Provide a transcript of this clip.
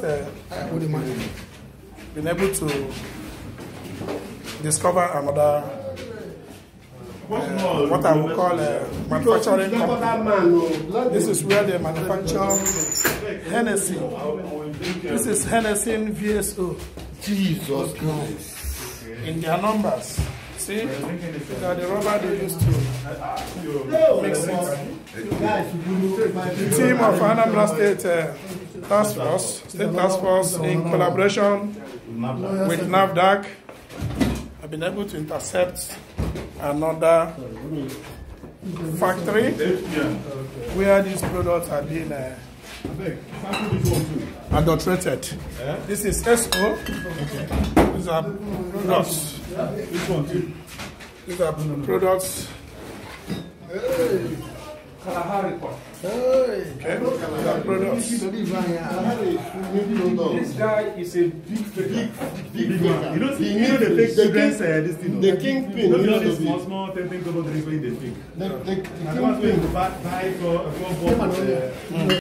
been able to discover another what I would call a manufacturing company. This is where they manufacture Hennessy. This is Hennessy VSO. Jesus Christ. In their numbers. See? That the rubber they used to mix it. The team of Anambra State Task Force, in collaboration with NAFDAC, have been able to intercept another factory where these products are being adulterated. This is SO. These are products. These are products. Okay. These are products. This guy is a big one. You know the fake children's this thing. The kingpin. You know this small thing to go deliver in the fake. The kingpin. Buy for